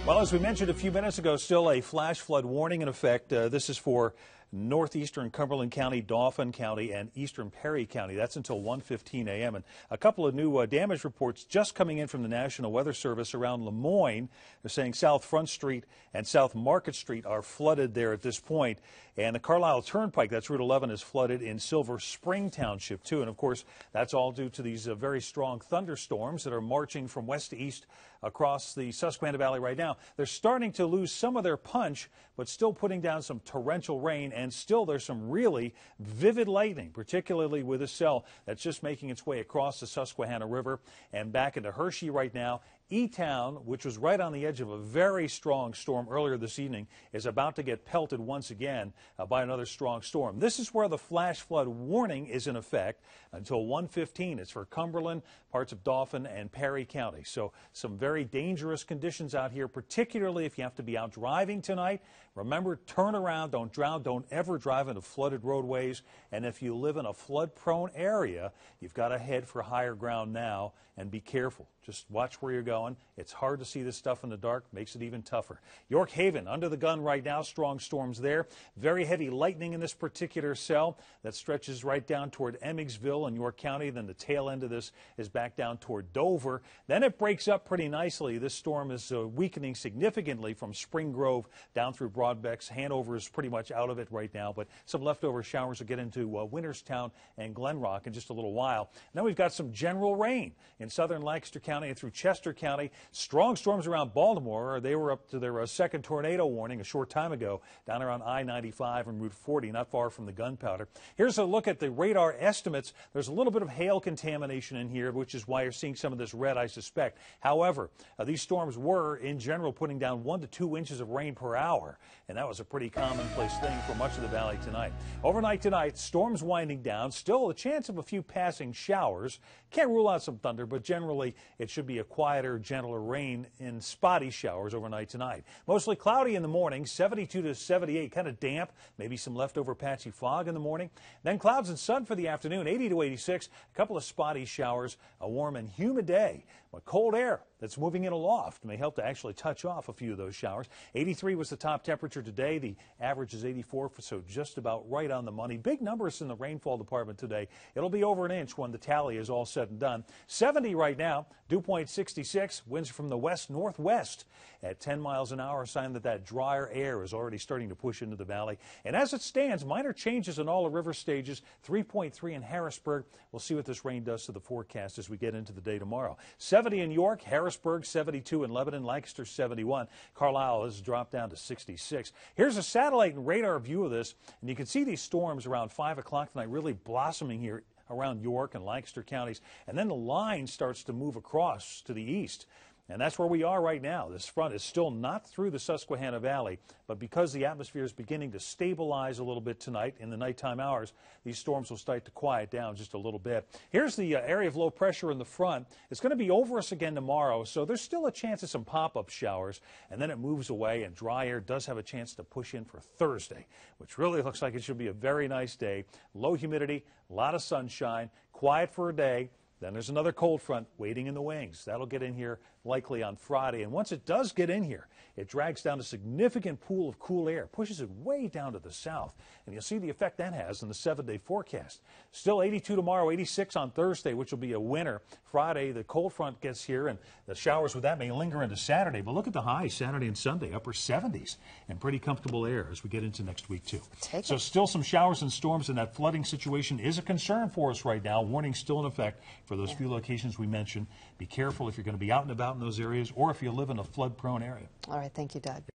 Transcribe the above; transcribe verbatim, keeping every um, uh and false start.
Well, as we mentioned a few minutes ago, still a flash flood warning in effect. Uh, this is for northeastern Cumberland County, Dauphin County, and eastern Perry County. That's until one fifteen a m And a couple of new uh, damage reports just coming in from the National Weather Service around Lemoyne. They're saying South Front Street and South Market Street are flooded there at this point. And the Carlisle Turnpike, that's Route eleven, is flooded in Silver Spring Township, too. And, of course, that's all due to these uh, very strong thunderstorms that are marching from west to east across the Susquehanna Valley right now. They're starting to lose some of their punch, but still putting down some torrential rain, and still there's some really vivid lightning, particularly with a cell that's just making its way across the Susquehanna River and back into Hershey right now. E-Town, which was right on the edge of a very strong storm earlier this evening, is about to get pelted once again uh, by another strong storm. This is where the flash flood warning is in effect until one fifteen. It's for Cumberland, parts of Dauphin, and Perry County. So some very dangerous conditions out here, particularly if you have to be out driving tonight. Remember, turn around, don't drown, don't ever drive into flooded roadways. And if you live in a flood-prone area, you've got to head for higher ground now and be careful. Just watch where you're going. It's hard to see this stuff in the dark, makes it even tougher. York Haven, under the gun right now, strong storms there. Very heavy lightning in this particular cell that stretches right down toward Emmetsville in York County. Then the tail end of this is back down toward Dover. Then it breaks up pretty nicely. This storm is uh, weakening significantly from Spring Grove down through Broadbecks. Hanover is pretty much out of it right now, but some leftover showers will get into uh, Winterstown and Glen Rock in just a little while. Now we've got some general rain in southern Lancaster County and through Chester County. Strong storms around Baltimore. They were up to their uh, second tornado warning a short time ago down around I ninety-five and Route forty, not far from the Gunpowder. Here's a look at the radar estimates. There's a little bit of hail contamination in here, which is why you're seeing some of this red, I suspect. However, uh, these storms were, in general, putting down one to two inches of rain per hour, and that was a pretty commonplace thing for much of the valley tonight. Overnight tonight, storms winding down. Still a chance of a few passing showers. Can't rule out some thunder, but generally it should be a quieter, gentler rain in spotty showers overnight tonight. Mostly cloudy in the morning, seventy-two to seventy-eight, kind of damp, maybe some leftover patchy fog in the morning. Then clouds and sun for the afternoon, eighty to eighty-six, a couple of spotty showers, a warm and humid day. But cold air that's moving in aloft may help to actually touch off a few of those showers. eighty-three was the top temperature today. The average is eighty-four, so just about right on the money. Big numbers in the rainfall department today. It'll be over an inch when the tally is all said and done. seventy right now, dew point sixty-six, winds from the west-northwest at ten miles an hour, a sign that that drier air is already starting to push into the valley. And as it stands, minor changes in all the river stages, three point three in Harrisburg. We'll see what this rain does to the forecast as we get into the day tomorrow. seventy in York, Harrisburg, seventy-two in Lebanon, Lancaster, seventy-one. Carlisle has dropped down to sixty-six. Here's a satellite and radar view of this, and you can see these storms around five o'clock tonight really blossoming here around York and Lancaster counties. And then the line starts to move across to the east. And that's where we are right now. This front is still not through the Susquehanna Valley, but because the atmosphere is beginning to stabilize a little bit tonight in the nighttime hours, these storms will start to quiet down just a little bit. Here's the uh, area of low pressure in the front. It's going to be over us again tomorrow, so there's still a chance of some pop-up showers, and then it moves away, and dry air does have a chance to push in for Thursday, which really looks like it should be a very nice day. Low humidity, a lot of sunshine, quiet for a day. Then there's another cold front waiting in the wings. That'll get in here likely on Friday. And once it does get in here, it drags down a significant pool of cool air, pushes it way down to the south. And you'll see the effect that has in the seven-day forecast. Still eighty-two tomorrow, eighty-six on Thursday, which will be a winter. Friday, the cold front gets here, and the showers with that may linger into Saturday. But look at the highs Saturday and Sunday, upper seventies, and pretty comfortable air as we get into next week, too. Take so it. Still some showers and storms, and that flooding situation is a concern for us right now. Warning still in effect for those yeah. few locations we mentioned. Be careful if you're going to be out and about in those areas or if you live in a flood-prone area. All right. Thank you, Doug.